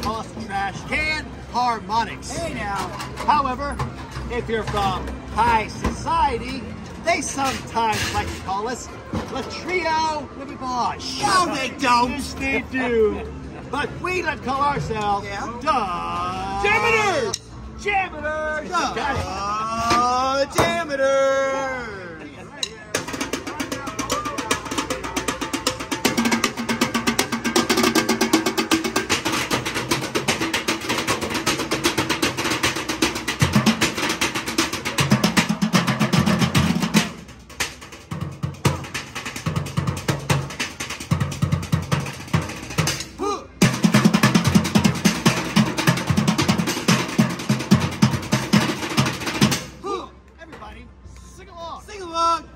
toss the trash can harmonics. Hey now. However, if you're from high society, they sometimes like to call us the trio de bosh. No, they don't. Yes, they do. But we like to call ourselves Janitors! Janitors! Janitors! Sing along! Sing along!